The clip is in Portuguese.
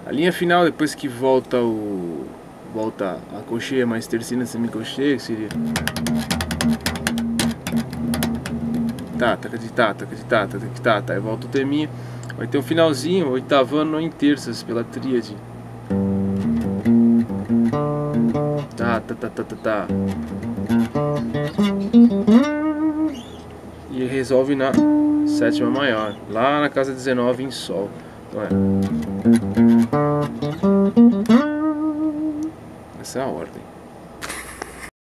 A linha final, depois que volta a cocheia mais tercina semicocheia, que seria tá, taca de tá, taca de tá, taca de tá, tá, aí volta o teminha. Vai ter um finalzinho, oitavando em terças pela tríade. Tá, tá, tá, tá, tá, tá. E resolve na sétima maior, lá na casa 19 em sol. Então essa é a ordem.